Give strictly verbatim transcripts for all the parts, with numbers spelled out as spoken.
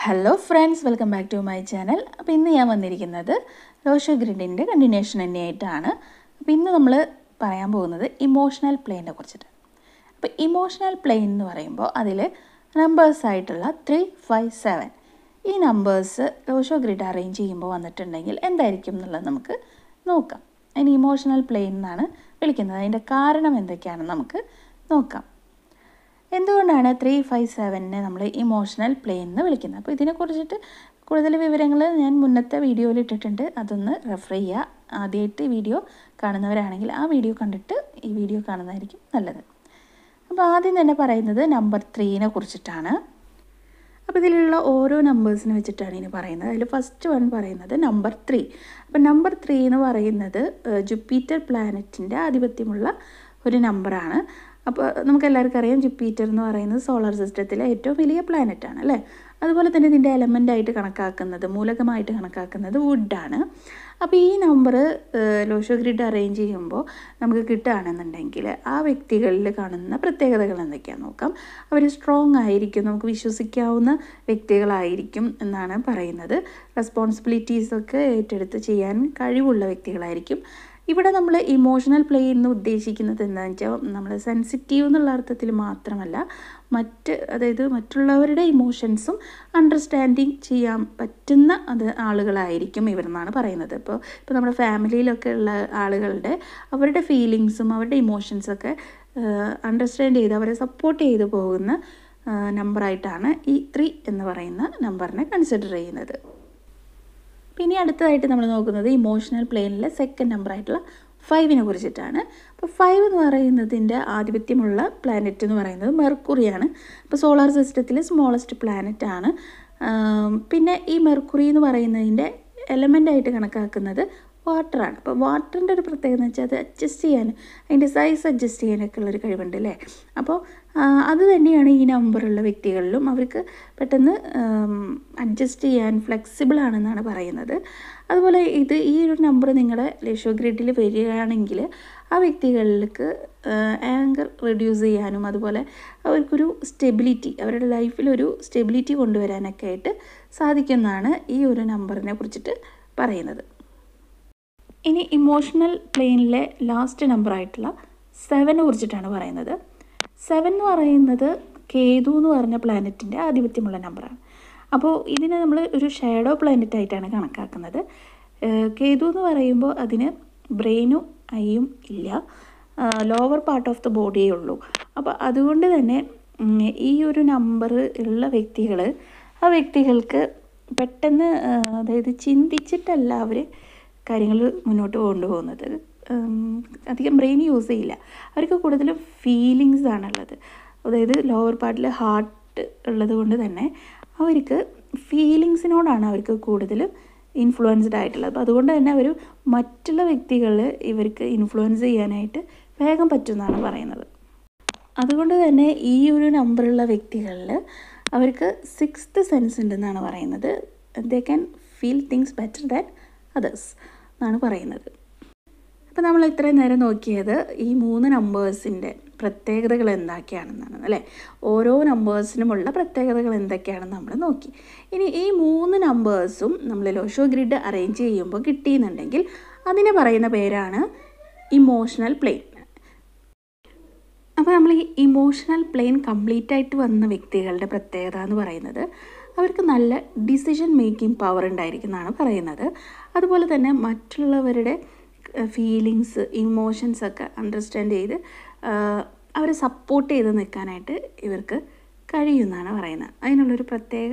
Hello friends, welcome back to my channel. അപ്പോൾ ഇന്ന് ഞാൻ വന്നിരിക്കുന്നത് ലോഷോ ഗ്രിഡിൻ്റെ കണ്ടിന്യൂഷൻ തന്നെയായിട്ടാണ്. അപ്പോൾ ഇന്ന് നമ്മൾ പറയാൻ പോകുന്നത് ഇമോഷണൽ പ്ലെയിനെ കുറിച്ചിട്ട്. അപ്പോൾ ഇമോഷണൽ പ്ലെയിൻ എന്ന് പറയുമ്പോൾ അതിൽ നമ്പേഴ്സായിട്ടുള്ള ത്രീ ഫൈവ് സെവൻ ഈ നമ്പേഴ്സ് ലോഷോ ഗ്രിഡ് അറേഞ്ച് ചെയ്യുമ്പോൾ വന്നിട്ടുണ്ടെങ്കിൽ എന്തായിരിക്കും എന്നുള്ളത് നമുക്ക് നോക്കാം. അതിന് ഇമോഷണൽ പ്ലെയിൻ എന്നാണ് വിളിക്കുന്നത്. അതിൻ്റെ കാരണം എന്തൊക്കെയാണെന്ന് നമുക്ക് നോക്കാം. എന്തുകൊണ്ടാണ് ത്രീ ഫൈവ് സെവനെ നമ്മൾ ഇമോഷണൽ പ്ലെയിൻ എന്ന് വിളിക്കുന്നത്? അപ്പോൾ ഇതിനെക്കുറിച്ചിട്ട് കൂടുതൽ വിവരങ്ങൾ ഞാൻ മുന്നത്തെ വീഡിയോയിൽ ഇട്ടിട്ടുണ്ട്. അതൊന്ന് റെഫർ ചെയ്യുക. ആദ്യമായിട്ട് വീഡിയോ കാണുന്നവരാണെങ്കിൽ ആ വീഡിയോ കണ്ടിട്ട് ഈ വീഡിയോ കാണുന്നതായിരിക്കും നല്ലത്. അപ്പോൾ ആദ്യം തന്നെ പറയുന്നത് നമ്പർ ത്രീനെ കുറിച്ചിട്ടാണ്. അപ്പോൾ ഇതിലുള്ള ഓരോ നമ്പേഴ്സിനെ വെച്ചിട്ടാണ് ഇനി പറയുന്നത്. അതിൽ ഫസ്റ്റ് വൺ പറയുന്നത് നമ്പർ ത്രീ. അപ്പോൾ നമ്പർ ത്രീ എന്ന് പറയുന്നത് ജുപ്പിറ്റർ പ്ലാനറ്റിൻ്റെ ആധിപത്യമുള്ള ഒരു നമ്പറാണ്. അപ്പോൾ നമുക്കെല്ലാവർക്കും അറിയാം ജുപ്പിറ്റർ എന്ന് പറയുന്നത് സോളാർ സിസ്റ്റത്തിലെ ഏറ്റവും വലിയ പ്ലാനറ്റാണ് അല്ലേ. അതുപോലെ തന്നെ ഇതിൻ്റെ എലമെൻ്റായിട്ട് കണക്കാക്കുന്നത്, മൂലകമായിട്ട് കണക്കാക്കുന്നത് വുഡാണ്. അപ്പോൾ ഈ നമ്പർ ലോഷോ ഗ്രിഡ് അറേഞ്ച് ചെയ്യുമ്പോൾ നമുക്ക് കിട്ടുകയാണെന്നുണ്ടെങ്കിൽ ആ വ്യക്തികളിൽ കാണുന്ന പ്രത്യേകതകൾ എന്തൊക്കെയാണെന്ന് നോക്കാം. അവർ സ്ട്രോങ് ആയിരിക്കും, നമുക്ക് വിശ്വസിക്കാവുന്ന വ്യക്തികളായിരിക്കും എന്നാണ് പറയുന്നത്. റെസ്പോൺസിബിലിറ്റീസൊക്കെ ഏറ്റെടുത്ത് ചെയ്യാൻ കഴിവുള്ള വ്യക്തികളായിരിക്കും. ഇവിടെ നമ്മൾ ഇമോഷണൽ പ്ലെയിൻ എന്ന് ഉദ്ദേശിക്കുന്നത് എന്താണെന്ന് വെച്ചാൽ നമ്മൾ സെൻസിറ്റീവ് എന്നുള്ള അർത്ഥത്തിൽ മാത്രമല്ല, മറ്റ് അതായത് മറ്റുള്ളവരുടെ ഇമോഷൻസും അണ്ടർസ്റ്റാൻഡിങ് ചെയ്യാൻ പറ്റുന്ന അത് ആളുകളായിരിക്കും ഇവരെന്നാണ് പറയുന്നത്. ഇപ്പോൾ ഇപ്പോൾ നമ്മുടെ ഫാമിലിയിലൊക്കെ ഉള്ള ആളുകളുടെ അവരുടെ ഫീലിങ്സും അവരുടെ ഇമോഷൻസൊക്കെ അണ്ടർസ്റ്റാൻഡ് ചെയ്ത് അവരെ സപ്പോർട്ട് ചെയ്ത് പോകുന്ന നമ്പറായിട്ടാണ് ഈ ത്രീ എന്ന് പറയുന്ന നമ്പറിനെ കൺസിഡർ ചെയ്യുന്നത്. പിന്നെ അടുത്തതായിട്ട് നമ്മൾ നോക്കുന്നത് ഇമോഷണൽ പ്ലെയിനിലെ സെക്കൻഡ് നമ്പറായിട്ടുള്ള ഫൈവിനെ കുറിച്ചിട്ടാണ്. അപ്പോൾ ഫൈവ് എന്ന് പറയുന്നതിൻ്റെ ആധിപത്യമുള്ള പ്ലാനറ്റ് എന്ന് പറയുന്നത് മെർക്കുറിയാണ്. അപ്പോൾ സോളാർ സിസ്റ്റത്തിലെ സ്മോളസ്റ്റ് പ്ലാനറ്റ് ആണ്. പിന്നെ ഈ മെർക്കുറി എന്ന് പറയുന്നതിൻ്റെ എലമെൻ്റായിട്ട് കണക്കാക്കുന്നത് വാട്ടറാണ്. അപ്പോൾ വാട്ടറിൻ്റെ ഒരു പ്രത്യേകത എന്ന് വെച്ചാൽ അത് അഡ്ജസ്റ്റ് ചെയ്യാൻ, അതിൻ്റെ സൈസ് അഡ്ജസ്റ്റ് ചെയ്യാനൊക്കെ ഉള്ളൊരു കഴിവുണ്ട് അല്ലേ. അപ്പോൾ അത് തന്നെയാണ് ഈ നമ്പറുള്ള വ്യക്തികളിലും. അവർക്ക് പെട്ടെന്ന് അഡ്ജസ്റ്റ് ചെയ്യാൻ ഫ്ലെക്സിബിൾ ആണെന്നാണ് പറയുന്നത്. അതുപോലെ ഇത് ഈ ഒരു നമ്പർ നിങ്ങളുടെ ലോഷോ ഗ്രിഡിൽ വരികയാണെങ്കിൽ ആ വ്യക്തികൾക്ക് ആങ്കർ റെഡ്യൂസ് ചെയ്യാനും അതുപോലെ അവർക്കൊരു സ്റ്റെബിലിറ്റി, അവരുടെ ലൈഫിലൊരു സ്റ്റെബിലിറ്റി കൊണ്ടുവരാനൊക്കെ ആയിട്ട് സാധിക്കുമെന്നാണ് ഈ ഒരു നമ്പറിനെ കുറിച്ചിട്ട് പറയുന്നത്. ഇനി ഇമോഷണൽ പ്ലെയിനിലെ ലാസ്റ്റ് നമ്പറായിട്ടുള്ള സെവനെ കുറിച്ചിട്ടാണ് പറയുന്നത്. സെവൻ എന്ന് പറയുന്നത് കേതു എന്ന് പറഞ്ഞ പ്ലാനറ്റിൻ്റെ ആധിപത്യമുള്ള നമ്പറാണ്. അപ്പോൾ ഇതിനെ നമ്മൾ ഒരു ഷാഡോ പ്ലാനറ്റ് ആയിട്ടാണ് കണക്കാക്കുന്നത്. കേതു എന്ന് പറയുമ്പോൾ അതിന് ബ്രെയിനും ഐയും ഇല്ല, ലോവർ പാർട്ട് ഓഫ് ദ ബോഡിയേ ഉള്ളൂ. അപ്പോൾ അതുകൊണ്ട് തന്നെ ഈ ഒരു നമ്പർ ഉള്ള വ്യക്തികൾ ആ വ്യക്തികൾക്ക് പെട്ടെന്ന് അതായത് ചിന്തിച്ചിട്ടല്ല അവർ കാര്യങ്ങൾ മുന്നോട്ട് കൊണ്ടുപോകുന്നത്. അധികം ബ്രെയിൻ യൂസ് ചെയ്യില്ല. അവർക്ക് കൂടുതലും ഫീലിങ്സ് ആണുള്ളത്. അതായത് ലോവർ പാർട്ടിൽ ഹാർട്ട് ഉള്ളത് കൊണ്ട് തന്നെ അവർക്ക് ഫീലിങ്സിനോടാണ് അവർക്ക് കൂടുതലും ഇൻഫ്ലുവൻസ്ഡ് ആയിട്ടുള്ളത്. അപ്പോൾ അതുകൊണ്ട് തന്നെ അവർ മറ്റുള്ള വ്യക്തികൾ ഇവർക്ക് ഇൻഫ്ലുവൻസ് ചെയ്യാനായിട്ട് വേഗം പറ്റുമെന്നാണ് പറയുന്നത്. അതുകൊണ്ട് തന്നെ ഈ ഒരു നമ്പറുള്ള വ്യക്തികളിൽ അവർക്ക് സിക്സ്ത് സെൻസ് ഉണ്ടെന്നാണ് പറയുന്നത്. They can feel things better than others എന്നാണ് പറയുന്നത്. അപ്പോൾ നമ്മൾ ഇത്രയും നേരം നോക്കിയത് ഈ മൂന്ന് നമ്പേഴ്സിൻ്റെ പ്രത്യേകതകൾ എന്തൊക്കെയാണെന്നാണ് അല്ലേ. ഓരോ നമ്പേഴ്സിനുമുള്ള പ്രത്യേകതകൾ എന്തൊക്കെയാണെന്ന് നമ്മൾ നോക്കി. ഇനി ഈ മൂന്ന് നമ്പേഴ്സും നമ്മൾ ലോഷോ ഗ്രിഡ് അറേഞ്ച് ചെയ്യുമ്പോൾ കിട്ടിയെന്നുണ്ടെങ്കിൽ അതിനെ പറയുന്ന പേരാണ് ഇമോഷണൽ പ്ലെയിൻ. അപ്പോൾ നമ്മൾ ഈ ഇമോഷണൽ പ്ലെയിൻ കംപ്ലീറ്റ് ആയിട്ട് വന്ന വ്യക്തികളുടെ പ്രത്യേകത എന്ന് പറയുന്നത് അവർക്ക് നല്ല ഡിസിഷൻ മേക്കിംഗ് പവർ ഉണ്ടായിരിക്കും എന്നാണ് പറയുന്നത്. അതുപോലെ തന്നെ മറ്റുള്ളവരുടെ ഫീലിങ്സ്, ഇമോഷൻസൊക്കെ അണ്ടർസ്റ്റാൻഡ് ചെയ്ത് അവരെ സപ്പോർട്ട് ചെയ്ത് നിൽക്കാനായിട്ട് ഇവർക്ക് കഴിയുമെന്നാണ് പറയുന്നത്. അതിനുള്ളൊരു പ്രത്യേക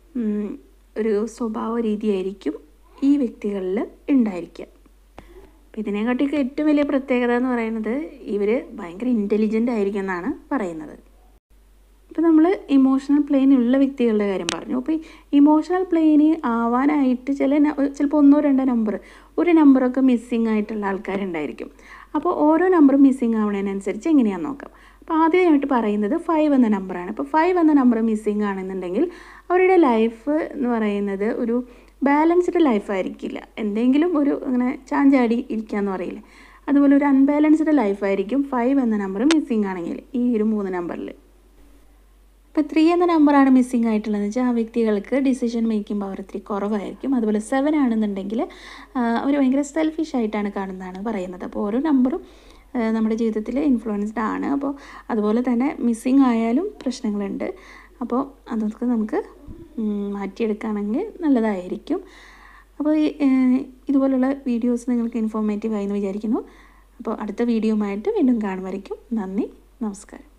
ഒരു സ്വഭാവ രീതിയായിരിക്കും ഈ വ്യക്തികളിൽ ഉണ്ടായിരിക്കുക. ഇതിനെക്കാട്ടിയൊക്കെ ഏറ്റവും വലിയ പ്രത്യേകത എന്ന് പറയുന്നത് ഇവർ ഭയങ്കര ഇൻ്റലിജൻ്റ് ആയിരിക്കും എന്നാണ് പറയുന്നത്. ഇപ്പോൾ നമ്മൾ ഇമോഷണൽ പ്ലെയിൻ ഉള്ള വ്യക്തികളുടെ കാര്യം പറഞ്ഞു. അപ്പോൾ ഈ ഇമോഷണൽ പ്ലെയിന് ആവാനായിട്ട് ചില ചിലപ്പോൾ ഒന്നോ രണ്ടോ നമ്പർ ഒരു നമ്പറൊക്കെ മിസ്സിങ് ആയിട്ടുള്ള ആൾക്കാരുണ്ടായിരിക്കും. അപ്പോൾ ഓരോ നമ്പറും മിസ്സിങ് ആവുന്നതിനനുസരിച്ച് എങ്ങനെയാണെന്ന് നോക്കാം. അപ്പോൾ ആദ്യമായിട്ട് പറയുന്നത് ഫൈവ് എന്ന നമ്പറാണ്. അപ്പോൾ ഫൈവ് എന്ന നമ്പർ മിസ്സിങ് ആണെന്നുണ്ടെങ്കിൽ അവരുടെ ലൈഫ് എന്ന് പറയുന്നത് ഒരു ബാലൻസ്ഡ് ലൈഫായിരിക്കില്ല. എന്തെങ്കിലും ഒരു അങ്ങനെ ചാഞ്ചാടി ഇരിക്കുകയെന്ന് പറയില്ലേ, അതുപോലെ ഒരു അൺബാലൻസ്ഡ് ലൈഫായിരിക്കും ഫൈവ് എന്ന നമ്പർ മിസ്സിങ് ആണെങ്കിൽ ഈ ഒരു മൂന്ന് നമ്പറിൽ. ഇപ്പോൾ ത്രീ എന്ന നമ്പറാണ് മിസ്സിംഗ് ആയിട്ടുള്ളതെന്ന് വെച്ചാൽ ആ വ്യക്തികൾക്ക് ഡിസിഷൻ മേക്കിംഗ് പവർ ഇത്തിരി കുറവായിരിക്കും. അതുപോലെ സെവൻ ആണെന്നുണ്ടെങ്കിൽ അവർ ഭയങ്കര സെൽഫിഷ് ആയിട്ടാണ് കാണുന്നതാണ് പറയുന്നത്. അപ്പോൾ ഓരോ നമ്പറും നമ്മുടെ ജീവിതത്തിൽ ഇൻഫ്ലുവൻസ്ഡ് ആണ്. അപ്പോൾ അതുപോലെ തന്നെ മിസ്സിംഗ് ആയാലും പ്രശ്നങ്ങളുണ്ട്. അപ്പോൾ അതൊക്കെ നമുക്ക് മാറ്റിയെടുക്കുകയാണെങ്കിൽ നല്ലതായിരിക്കും. അപ്പോൾ ഈ ഇതുപോലുള്ള വീഡിയോസ് നിങ്ങൾക്ക് ഇൻഫോർമേറ്റീവ് ആയി എന്ന് വിചാരിക്കുന്നു. അപ്പോൾ അടുത്ത വീഡിയോയുമായിട്ട് വീണ്ടും കാണുമായിരിക്കും. നന്ദി, നമസ്കാരം.